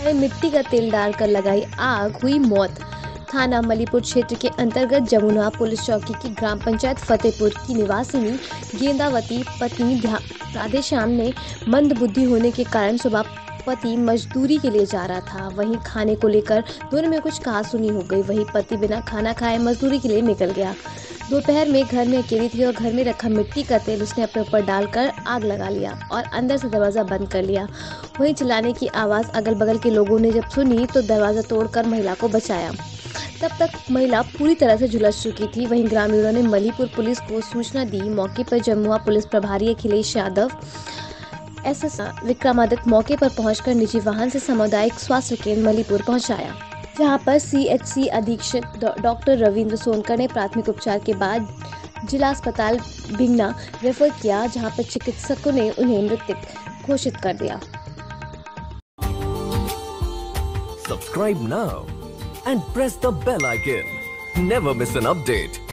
मिट्टी का तेल डालकर लगाई आग, हुई मौत। थाना मलीपुर क्षेत्र के अंतर्गत जमुना पुलिस चौकी की ग्राम पंचायत फतेहपुर की निवासिनी गेंदावती पत्नी राधेश्याम ने मंद बुद्धि होने के कारण सुबह पति मजदूरी के लिए जा रहा था। वहीं खाने को लेकर दोनों में कुछ कहासुनी हो गई। वहीं पति बिना खाना खाए मजदूरी के लिए निकल गया। दोपहर में घर में अकेली थी और घर में रखा मिट्टी का तेल उसने अपने ऊपर डालकर आग लगा लिया और अंदर से दरवाजा बंद कर लिया। वहीं चिल्लाने की आवाज अगल बगल के लोगों ने जब सुनी तो दरवाजा तोड़कर महिला को बचाया। तब तक महिला पूरी तरह से झुलस चुकी थी। वहीं ग्रामीणों ने मलीपुर पुलिस को सूचना दी। मौके पर जमुआ पुलिस प्रभारी अखिलेश यादव, एसएस विक्रमादित्य मौके पर पहुंचकर निजी वाहन से सामुदायिक स्वास्थ्य केंद्र मलीपुर पहुंचाया, जहां पर सीएचसी अधीक्षक डॉक्टर रविंद्र सोनकर ने प्राथमिक उपचार के बाद जिला अस्पताल भिंगना रेफर किया, जहां पर चिकित्सकों ने उन्हें मृत घोषित कर दिया। Subscribe now and press the bell icon. Never miss an update.